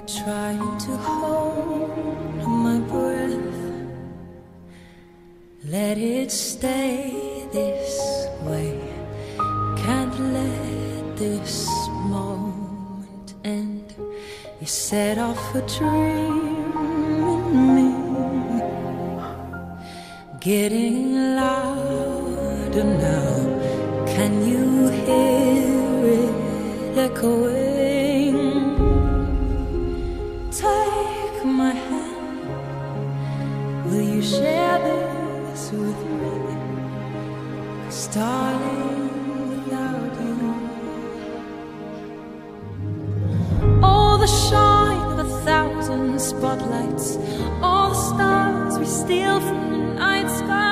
Trying to hold my breath, let it stay this way. Can't let this moment end. You set off a dream in me, getting louder now. Can you hear it echoing? Take my hand, will you share this with me? 'Cause darling, without you, all the shine of 1,000 spotlights, all the stars we steal from the night sky,